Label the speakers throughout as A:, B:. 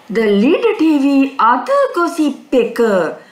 A: The Leader TV අද gossip එක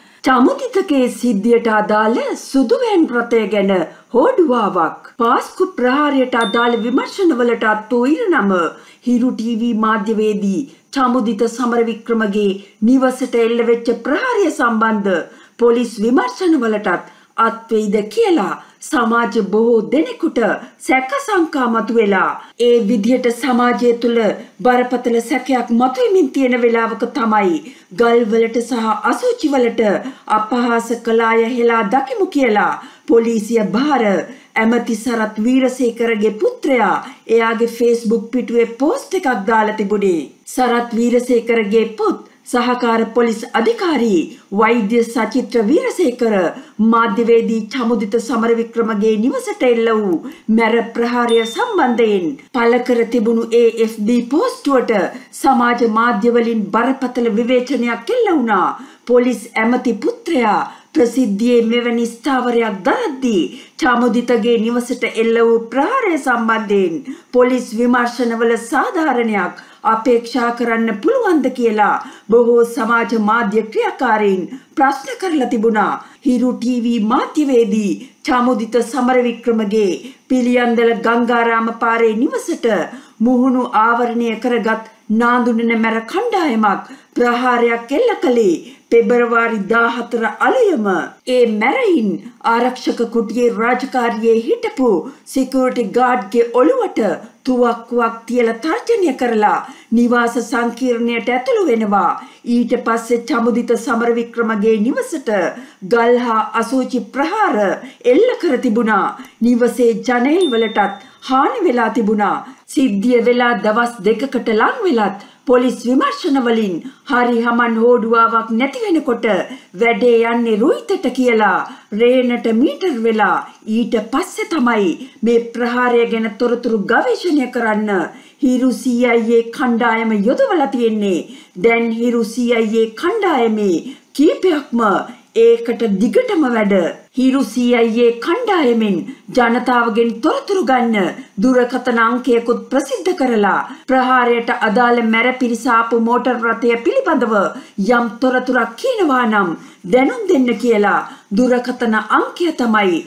A: චමුදිතගේ සිද්ධියට අදාළ සුදුවැන් රථය ගැන හෝඩුවාවක් පාස්කු ප්‍රහාරයට අදාළ විමර්ශනවලට අත් වූ ඉරණම හිරු TV මාධ්‍යවේදී චමුදිත සමරවික්‍රමගේ නිවසට එල්ල වෙච්ච ප්‍රහාරය සම්බන්ධ පොලිස් විමර්ශනවලටත් අත් වේද කියලා සමාජ බොහෝ දෙනෙකුට සැක සංකා මතුවෙලා ඒ විදිහට සමාජය තුළ බරපතල සැකයක් මතුවෙමින් තියෙන වෙලාවක තමයි ගල්වලට සහ අසුචි වලට අපහාස කළ අය හෙලා දකිමු කියලා පොලිසිය බාර ඇමති සරත් වීරසේකරගේ පුත්‍රයා එයාගේ Facebook පිටුවේ පෝස්ට් එකක් දාලා තිබුණේ. සරත් වීරසේකරගේ පුත් සහකාර පොලිස් අධිකාරී වෛද්‍ය සචිත්‍ර වීරසේකර මාධ්‍යවේදී චමුදිත සමරවික්‍රමගේ නිවසට එල්ල වූ මැර ප්‍රහාරය සම්බන්ධයෙන් පළ කර තිබුණු AFB පෝස්ටුවට සමාජ මාධ්‍යවලින් බරපතල විවේචනයක් එල්ල වුණා. පොලිස් ඇමති පුත්‍රයා ප්‍රසිද්ධියේ මෙවැනි ස්ථාවරයක් දරද්දී චමුදිතගේ නිවසට එල්ල වූ ප්‍රහාරය සම්බන්ධයෙන් පොලිස් විමර්ශනවල සාධාරණයක් අපේක්ෂා කරන්න පුළුවන්ද කියලා බොහෝ සමාජ මාධ්‍ය ක්‍රියාකාරීන් ප්‍රශ්න කරලා තිබුණා. හිරු TV මාධ්‍යවේදී චමුදිත සමරවික්‍රමගේ පිළියන්දල ගංගාරාම පාරේ නිවසට මුහුණු ආවරණය කරගත් නාඳුනන මැර කණ්ඩායමක් ප්‍රහාරයක් එල්ල කළේ පෙබරවාරි 14 අලුයම. ඒ මැරයින් ආරක්ෂක කුටියේ රාජකාරියේ හිටපු සිකියුරිටි ගාඩ්ගේ ඔළුවට තුවක්කුවක් තියලා තර්ජනය කරලා නිවාස සංකීර්ණයට ඇතුළු වෙනවා. ඊට පස්සේ චමුදිත සමරවික්‍රමගේ නිවසට ගල් හා අසූචි ප්‍රහාර එල්ල කර තිබුණා. නිවසේ ජනේල් වලටත් හානි වෙලා තිබුණා. සිද්ධිය වෙලා දවස් දෙකකට ලං වෙලත් පොලිස් විමර්ශන වලින් හරි හමන් හෝඩුවාවක් නැති වෙනකොට වැඩේ යන්නේ රුයිතට කියලා රේනට මීටර් වෙලා ඊට පස්සේ තමයි මේ ප්‍රහාරය ගැන තොරතුරු ගවේෂණය කරන්න හිරු CIA කණ්ඩායම යොදවලා තියෙන්නේ. දැන් හිරු CIA කණ්ඩායමේ කීපයක්ම ඒකට දිගටම වැඩ. හිරු CIA කණ්ඩායමෙන් ජනතාවගෙන් තොරතුරු ගන්න දුරකථන අංකයකුත් ප්‍රසිද්ධ කරලා ප්‍රහාරයට අදාළ මැර පිරිස ආපු මෝටර් රථය පිළිබඳව යම් තොරතුරක් කියනවා නම් දැනුම් දෙන්න කියලා දුරකථන අංකය තමයි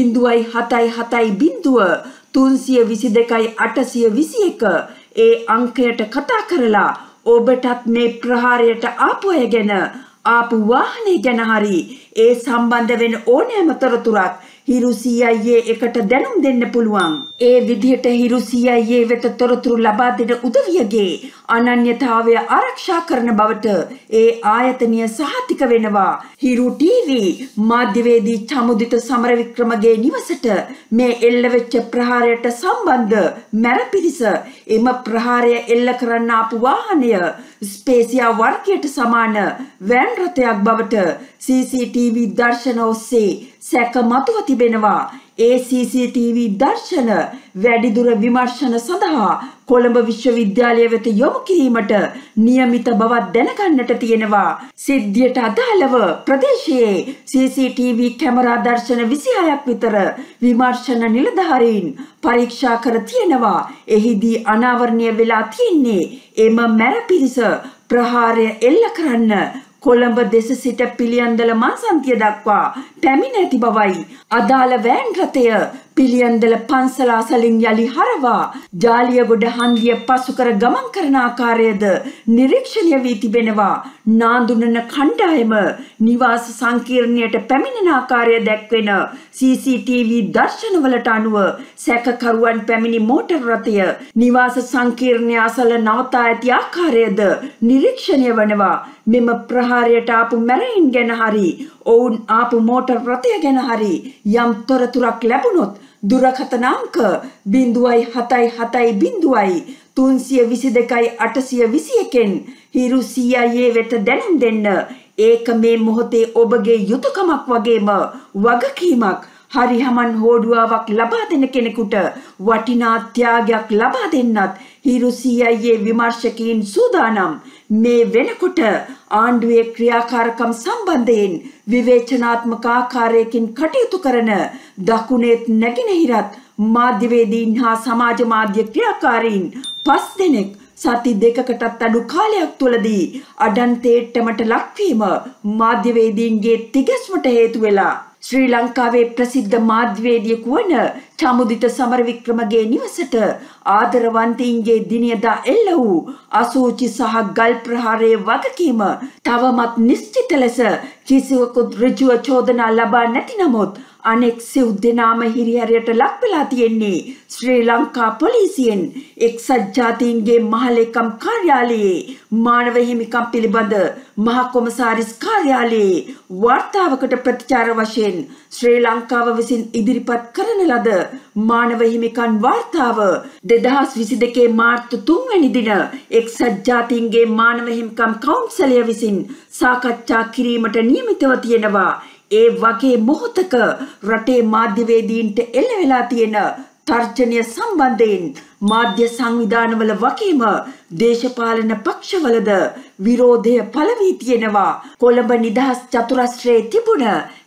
A: 07770 322 821. ඒ අංකයට කතා කරලා ඔබටත් මේ ප්‍රහාරයට ආපු අය ගැන ආපු වාහනේ ගැන හරි ඒ සම්බන්ධ වෙන ඕනෑම තොරතුරක් හිරු CIA එකට දැනුම් දෙන්න පුළුවන්. ඒ විදිහට හිරු CIA වෙත තොරතුරු ලබා දෙන උදවියගේ අනන්‍යතාවය ආරක්ෂා කරන බවට ඒ ආයතනය සහතික වෙනවා. හිරු TV මාධ්‍යවේදී චමුදිත සමරවික්‍රමගේ නිවසට මේ එල්ල වෙච්ච ප්‍රහාරයට සම්බන්ධ මැර පිරිස එම ප්‍රහාරය එල්ල කරන්න ආපු වාහනය ස්පේසියා වර්ගයට සමාන වෑන් රථයක් බවට CCTV දර්ශන ඔස්සේ සැක මතුව තිබෙනවා. ඒ CCTV දර්ශන වැඩිදුර විමර්ශන සඳහා කොළඹ විශ්වවිද්‍යාලය වෙත යොමු කිරීමට නියමිත බවක් දැනගන්නට තියෙනවා. සිද්ධියට අදාළව ප්‍රදේශයේ CCTV කැමරා දර්ශන 26ක් විතර විමර්ශන නිලධාරීන් පරීක්ෂා කර තියෙනවා. එහිදී අනාවරණය වෙලා තියෙන්නේ එම මැර පිරිස ප්‍රහාරය එල්ල කරන්න කොළඹ දෙස සිට පිළියන්දල මංසන්තිය දක්වා පැමිණ ඇති බවයි. අදාළ වෑන් රථය පිළියන්දල පන්සල අසලින් යලි හරවා ජාලියගොඩ හන්දිය පසු කර ගමන් කරන ආකාරයද නිරීක්ෂණය වී තිබෙනවා. නාඳුනන කණ්ඩායම නිවාස සංකීර්ණයට පැමිණෙන ආකාරය දැක්වෙන CCTV දර්ශනවලට අනුව සැකකරුවන් පැමිණි මෝටර් රථය නිවාස සංකීර්ණය අසල නවතා ඇති ආකාරයද නිරීක්ෂණය වනවා. මෙම ප්‍රහාරයට ආපු මැරයින් ගැන හරි ඔවුන් ආපු මෝටර් රථය ගැන හරි යම් තොරතුරක් ලැබුණොත් දුරකථන අංක 07770 322 821 හිරු CIA වෙත දැනුම් දෙන්න. ඒක මේ මොහොතේ ඔබගේ යුතුයකමක් වගේම වගකීමක්. හරි හමන් හෝඩුවාවක් ලබා දෙන කෙනෙකුට වටිනා ත්‍යාගයක් ලබා දෙන්නත් හිරු CIA විමර්ශකයින් සූදානම්. මේ වෙනකොට ආණ්ඩුවේ ක්‍රියාකාරකම් සම්බන්ධයෙන් විවේචනාත්මක ආකාරයකින් කටයුතු කරන දකුණේත් නැගෙනහිරත් මාධ්‍යවේදීන් හා සමාජ මාධ්‍ය ක්‍රියාකාරීන් 5 දෙනෙක් සති දෙකකටත් අඩු කාලයක් තුළදී අඩන්තේට්ටමට ලක්වීම මාධ්‍යවේදීන්ගේ තිගැස්මට හේතු වෙලා ශ්‍රී ලංකාවේ ප්‍රසිද්ධ මාධ්‍යවේදියෙකු වන චමුදිත සමරවික්‍රමගේ නිවසට ආදරවන්තයින්ගේ දිනයදා එල්ල වූ අසූචි සහ ගල් ප්‍රහාරයේ වගකීම තවමත් නිශ්චිත ලෙස කිසිවකුත් ඍජුව චෝදනා ලබා නැති නමුත් අනෙක් සිව් දෙනාම හිරිහැරයට ලක් වෙලා තියෙන්නේ ශ්‍රී ලංකා පොලිසියෙන් එක්සත් ජාතීන්ගේ මහලේකම් කාර්යාලයේ මානව හිමිකම් පිළිබඳ මහ කොමසාරිස් කාර්යාලයේ වාර්තාවකට ප්‍රතිචාර වශයෙන් ශ්‍රී ලංකාව විසින් ඉදිරිපත් කරන ලද මානව හිමිකම් වාර්තාව 2022 මාර්තු 3 වැනි දින එක්සත් ජාතීන්ගේ මානව හිමිකම් කවුන්සලය විසින් සාකච්ඡා කිරීමට නියමිතව තියෙනවා. ඒ වගේ මොහොතක රටේ මාධ්‍යවේදීන්ට එල්ල වෙලා තියෙන තර්ජනය සම්බන්ධයෙන් මාධ්‍ය සංවිධානවල වගේම දේශපාලන පක්ෂවලද විරෝධය පළ වී තියෙනවා. කොළඹ නිදහස් චතුරස්‍රයේ තිබුණ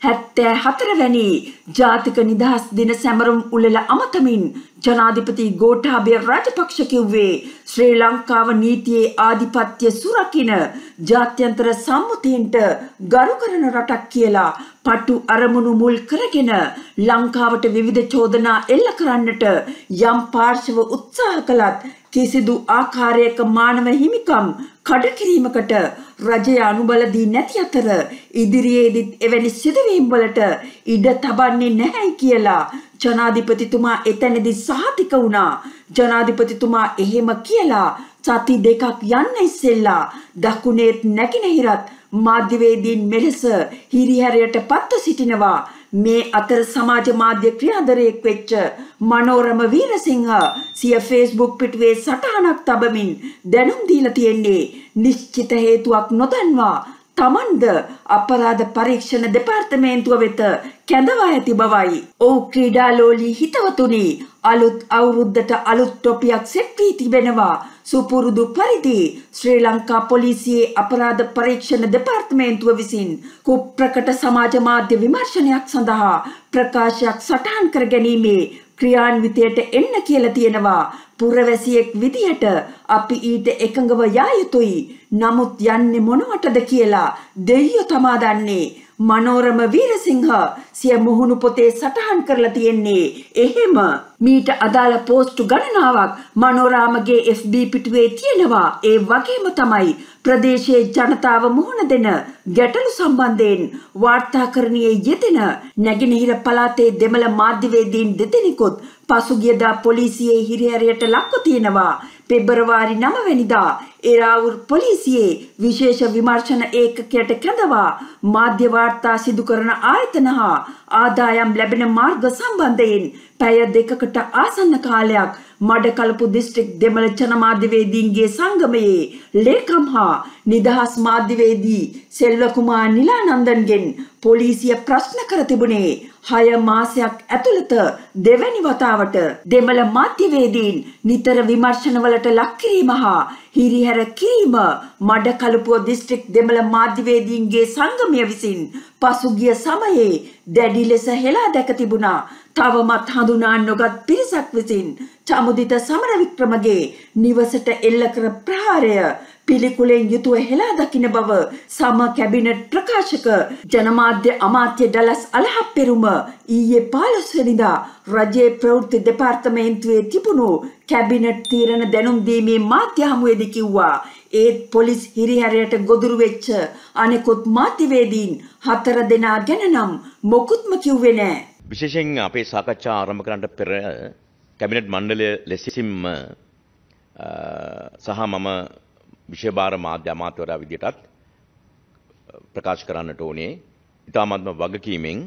A: 74 වැනි ජාතික නිදහස් දින සැමරුම් උළෙල අමතමින් ජනාධිපති ගෝඨාභය රාජපක්ෂ කිව්වේ ශ්‍රී ලංකාව නීතියේ ආධිපත්‍ය සුරකින ජාත්‍යන්තර සම්මුතියන්ට ගරු කරන රටක් කියලා පටු අරමුණු මුල් කරගෙන ලංකාවට විවිධ චෝදනා එල්ල කරන්නට යම් පාර්ශව උත්සාහ කළත් කිසිදු ආකාරයක මානව හිමිකම් කඩ කිරීමකට රජය අනුබල දී නැති අතර ඉදිරියේදීත් එවැනි සිදුවීම් වලට ඉඩ තබන්නේ නැහැ කියලා ජනාධිපතිතුමා එතනදී සහතික වුණා. ජනාධිපතිතුමා එහෙම කියලා සති දෙකක් යන්න ඉස්සෙල්ලා දකුණේත් නැගෙනහිරත් මාධ්‍යවේදීන් මෙලෙස හිරිහැරයට පත්ව සිටිනවා. මේ අතර සමාජ මාධ්‍ය ක්‍රියාදරයෙක් වෙච්ච මනෝරම වීරසිංහ සිය Facebook පිටුවේ සටහනක් තබමින් දැනුම් දීලා තියෙන්නේ නිශ්චිත හේතුවක් නොදන්වා තමන්ද අපරාධ පරීක්ෂණ දෙපාර්තමේන්තුව වෙත කැඳවා ඇති බවයි. ඔව් ක්‍රීඩාලෝලී හිතවතුනි, අලුත් අවුරුද්දට අලුත් ටොපියක් සෙට් වී තිබෙනවා. සුපුරුදු පරිදි ශ්‍රී ලංකා පොලිසියේ අපරාධ පරීක්ෂණ දෙපාර්තමේන්තුව විසින් කුප්‍රකට සමාජ මාධ්‍ය විමර්ශනයක් සඳහා ප්‍රකාශයක් සටහන් කර ගැනීමේ ක්‍රියාන්විතයට එන්න කියලා තියෙනවා. පුරවැසියෙක් විදියට අපි ඊට එකඟව යා යුතුයි. නමුත් යන්නේ මොනවටද කියලා දෙයියෝ තමා දන්නේ. මනෝරම වීරසිංහ සිය මුහුණු පොතේ සටහන් කරලා තියෙන්නේ එහෙම. මීට අදාළ පෝස්ට් ගණනාවක් මනෝරාමගේ FB පිටුවේ තියෙනවා. ඒ වගේම තමයි ප්‍රදේශයේ ජනතාව මුහුණ දෙන ගැටලු සම්බන්ධයෙන් වාර්තාකරණයේ යෙදෙන නැගෙනහිර පළාතේ දෙමළ මාධ්‍යවේදීන් දෙදෙනෙකුත් පසුගියදා පොලිසියේ හිරිහැරයට ලක්ව තියෙනවා. පෙබරවාරි 9 වෙනිදා එරාවුර් පොලිසියේ විශේෂ විමර්ශන ඒකකයට කැඳවා මාධ්‍ය වාර්තා සිදු කරන ආයතන හා ආදායම් ලැබෙන මාර්ග සම්බන්ධයෙන් පැය දෙකකට ආසන්න කාලයක් මඩකලපු දිස්ත්‍රික් දෙමළ ජනමාධ්‍යවේදීන්ගේ සංගමයේ ලේකම් හා නිදහස් මාධ්‍යවේදී සෙල්වකුමාර් නිලානන්දන්ගෙන් පොලිසිය ප්‍රශ්න කර තිබුණේ 6 මාසයක් ඇතුළත දෙවැනි වතාවට දෙමළ මාධ්‍යවේදීන් නිතර විමර්ශනවලට ලක් කිරීම හා හිරිහැර කිරීම මඩකලපුව දිස්ත්‍රික් දෙමළ මාධ්‍යවේදීන්ගේ සංගමය විසින් පසුගිය සමයේ දැඩි ලෙස හෙලා දැක තිබුණා. තවමත් හඳුනා නොගත් පිරිසක් විසින් චමුදිත සමරවික්‍රමගේ නිවසට එල්ල කර ප්‍රහාරය පිළිකුලෙන් යුතුව හෙලා දකින බව සම කැබිනට් ප්‍රකාශක ජනමාධ්‍ය අමාත්‍ය ඩලස් අලහප්පෙරුම ඊයේ 15 වෙනිදා රජයේ ප්‍රවෘත්ති දෙපාර්තමේන්තුවේ තිබුණු කැබිනට් තීරණ දැනුම් දීමේ මාධ්‍ය හමුවේදී කිව්වා. ඒත් පොලිස් හිරිහැරයට ගොදුරු වෙච්ච අනෙකුත් මාධ්‍යවේදීන් 4 දෙනා ගැන නම් මොකුත්ම කිව්වේ නැහැ.
B: විශේෂයෙන් අපේ සාකච්ඡා ආරම්භ කරන්නට පෙර කැබිනට් මණ්ඩලය ලෙසින්ම සහ මම විෂය භාර මාධ්‍ය අමාත්‍යවරයා විදියටත් ප්‍රකාශ කරන්නට ඕනේ ඉතාමත්ම වගකීමෙන්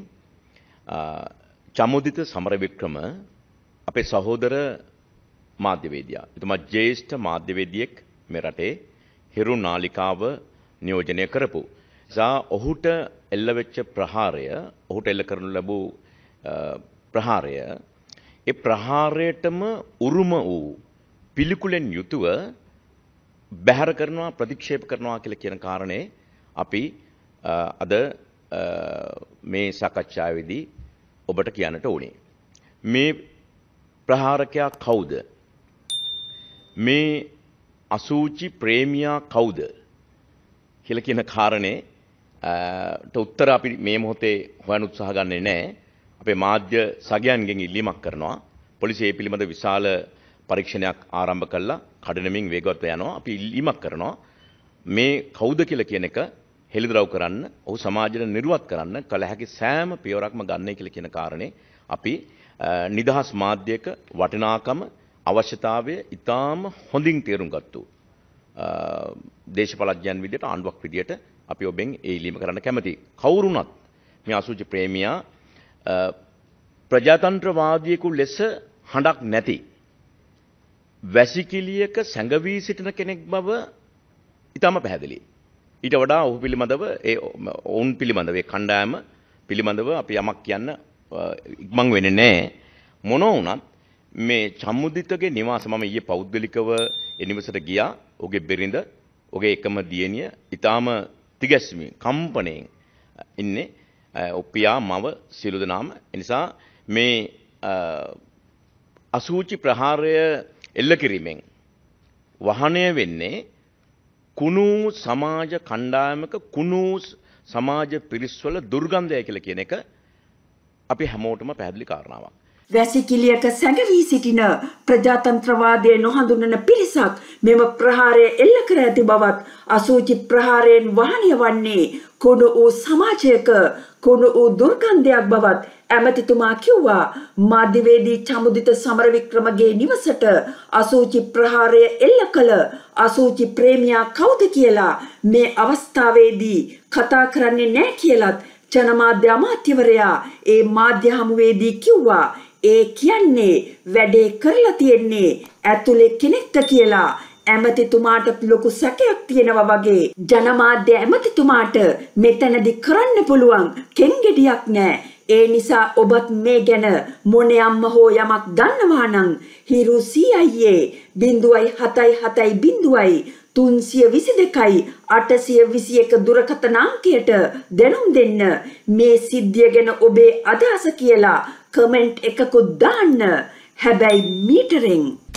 B: චමුදිත සමරවික්‍රම අපේ සහෝදර මාධ්‍යවේදියා. එතුමා ජ්‍යෙෂ්ඨ මාධ්‍යවේදියෙක් මේ රටේ හිරු නාලිකාව නියෝජනය කරපු. නිසා ඔහුට එල්ල වෙච්ච ප්‍රහාරය, ඔහුට එල්ල කරනු ලැබූ ප්‍රහාරය, ඒ ප්‍රහාරයටම උරුම වූ පිළිකුලෙන් යුතුව බැහැර කරනවා, ප්‍රතික්ෂේප කරනවා කියලා කියන කාරණේ අපි අද මේ සාකච්ඡාවේදී ඔබට කියන්නට ඕනේ. මේ ප්‍රහාරකයා කවුද? මේ අසූචි ප්‍රේමියා කවුද කියලා කියන කාරණේ උත්තර අපි මේ මොහොතේ හොයන්න උත්සාහ ගන්නේ නැහැ. අපේ මාධ්‍ය සගයන්ගෙන් ඉල්ලීමක් කරනවා. පොලිසිය මේ පිළිබඳ විශාල පරීක්ෂණයක් ආරම්භ කළා. කඩනමින් වේගවත් යනවා. අපි ඉල්ලීමක් කරනවා. මේ කවුද කියලා කියන එක හෙළිදරව් කරන්න, ඔහු සමාජයට නිර්වත් කරන්න කල හැකි සෑම පියවරක්ම ගන්නයි කියලා කියන කාරණේ අපි නිදහස් මාධ්‍යයක වටිනාකම අවශ්‍යතාවය ඉතාම හොඳින් තේරුම් ගත්තු දේශපාලඥයන් විදිහට ආණ්ඩුවක් විදිහට අපි ඔබෙන් ඒ ඉල්ලීම කරන්න කැමතියි. කවුරුණත් මේ අසුචි ප්‍රේමියා ප්‍රජාතන්ත්‍රවාදියෙකු ලෙස හඬක් නැති වැසිකිළියක සැඟවී සිටින කෙනෙක් බව ඉතාම පැහැදිලියි. ඊට වඩා ඔහු පිළිබඳව ඔවුන් පිළිබඳව ඒ කණ්ඩායම පිළිබඳව අපි යමක් කියන්න ඉක්මන් වෙන්නේ නැහැ. මොනවා වුණත් මේ චම්මුදිතගේ නිවාස මම ඊයේ පෞද්ගලිකව ඒ නිවසට ගියා. ඔහුගේ බිරිඳ, ඔහුගේ එකම දියණිය ඊටාම තිගැස්මී කම්පණයෙන් ඉන්නේ. ඔප්පියා මව සියලු දෙනාම. ඒ නිසා මේ අසූචි ප්‍රහාරය එල්ල කිරීමෙන් වහනය වෙන්නේ කුණු සමාජ කණ්ඩායමක කුණු සමාජ පිරිස්වල දුර්ගන්ධය කියලා කියන එක අපි හැමෝටම පැහැදිලි කාරණාවක්.
A: වැසිකිළියක සැඟවී සිටින ප්‍රජාතන්ත්‍රවාදයේ නොහඳුනන පිරිසක් මෙම ප්‍රහාරය එල්ල කර ඇති බවත් අසූචි ප්‍රහාරයෙන් වහනය වන්නේ කුණු වූ සමාජයක කුණු වූ දුර්ගන්ධයක් බවත් ඇමතිතුමා කිව්වා. මාධ්‍යවේදී චමුදිත සමරවික්‍රමගේ නිවසට අසූචි ප්‍රහාරය එල්ල කළ අසූචි ප්‍රේමියා කවුද කියලා මේ අවස්ථාවේදී කතා කරන්නේ නැහැ කියලත් ජනමාධ්‍ය අමාත්‍යවරයා ඒ මාධ්‍ය හමුවේදී කිව්වා. ඒ කියන්නේ වැඩේ කරලා තියෙන්නේ ඇතුලේ කෙනෙක්ද කියලා ඇමතිතුමාට ලොකු සැකයක් තියෙනවා වගේ. ජනමාධ්‍ය ඇමතිතුමාට මෙතනදි කරන්න පුළුවන් කෙන්ගෙඩියක් නැහැ. ඒ නිසා ඔබත් මේ ගැන මොනියම්ම හෝ යමක් දන්නවා නම් හිරු CIA 07770 322යි 821 දුරකථන අංකයට දැනුම් දෙන්න. මේ සිද්ධිය ගැන ඔබේ අදහස කියලා කමෙන්ට් එකකුත් දාන්න. හැබැයි මීටරෙන්